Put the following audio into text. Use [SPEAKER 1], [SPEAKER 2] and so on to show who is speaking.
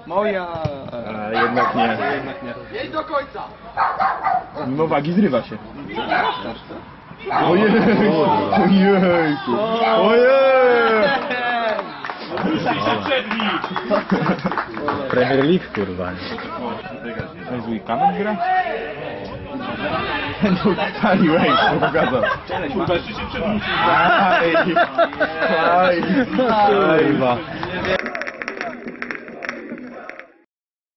[SPEAKER 1] Moja!
[SPEAKER 2] A jednak nie.
[SPEAKER 3] Jedź do końca!
[SPEAKER 2] Mimo wagi zrywa się. Ojej! Ojejku! Ojej!
[SPEAKER 4] Premier League, kurwa.
[SPEAKER 2] To jest zły kamen gra? No kali, weź, się pokazał.
[SPEAKER 1] Kurwa, jeszcze się przedłużył.
[SPEAKER 2] Aj! Aj! Kurwa!